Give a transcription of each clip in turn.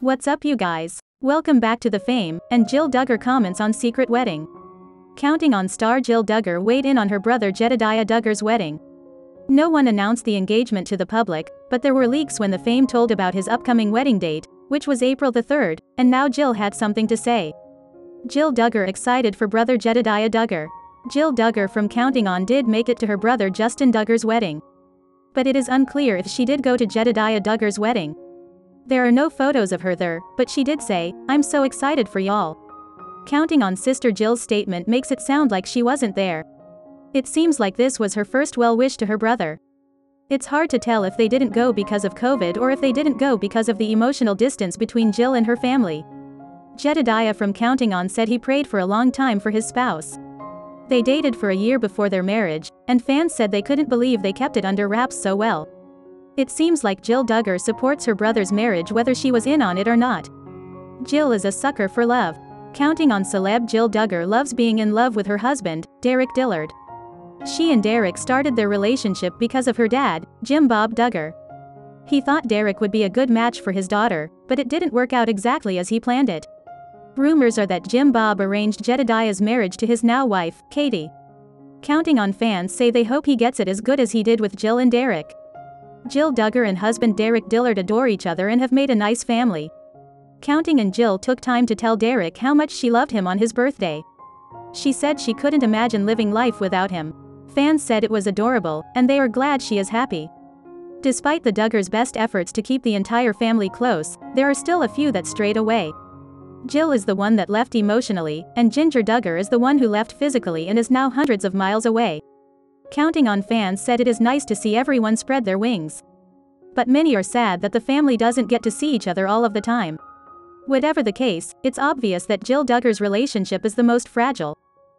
What's up, you guys? Welcome back to The Fame, and Jill Duggar comments on secret wedding. Counting on star Jill Duggar weighed in on her brother Jedediah Duggar's wedding. No one announced the engagement to the public, but there were leaks when The Fame told about his upcoming wedding date, which was April the 3rd, and now Jill had something to say. Jill Duggar excited for brother Jedediah Duggar. Jill Duggar from Counting On did make it to her brother Justin Duggar's wedding. But it is unclear if she did go to Jedediah Duggar's wedding. There are no photos of her there, but she did say, "I'm so excited for y'all." Counting On sister Jill's statement makes it sound like she wasn't there. It seems like this was her first well wish to her brother. It's hard to tell if they didn't go because of COVID or if they didn't go because of the emotional distance between Jill and her family. Jedediah from Counting On said he prayed for a long time for his spouse. They dated for a year before their marriage, and fans said they couldn't believe they kept it under wraps so well. It seems like Jill Duggar supports her brother's marriage whether she was in on it or not. Jill is a sucker for love. Counting On celeb Jill Duggar loves being in love with her husband, Derek Dillard. She and Derek started their relationship because of her dad, Jim Bob Duggar. He thought Derek would be a good match for his daughter, but it didn't work out exactly as he planned it. Rumors are that Jim Bob arranged Jedediah's marriage to his now wife, Katie. Counting On fans say they hope he gets it as good as he did with Jill and Derek. Jill Duggar and husband Derek Dillard adore each other and have made a nice family. Counting On Jill took time to tell Derek how much she loved him on his birthday. She said she couldn't imagine living life without him. Fans said it was adorable, and they are glad she is happy. Despite the Duggars' best efforts to keep the entire family close, there are still a few that strayed away. Jill is the one that left emotionally, and Ginger Duggar is the one who left physically and is now hundreds of miles away. Counting On fans said it is nice to see everyone spread their wings. But many are sad that the family doesn't get to see each other all of the time. Whatever the case, it's obvious that Jill Duggar's relationship is the most fragile.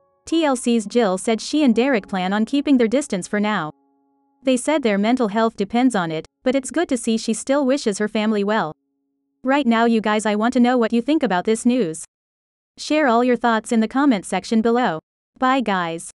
TLC's Jill said she and Derek plan on keeping their distance for now. They said their mental health depends on it, but it's good to see she still wishes her family well. Right now, you guys, I want to know what you think about this news. Share all your thoughts in the comment section below. Bye, guys.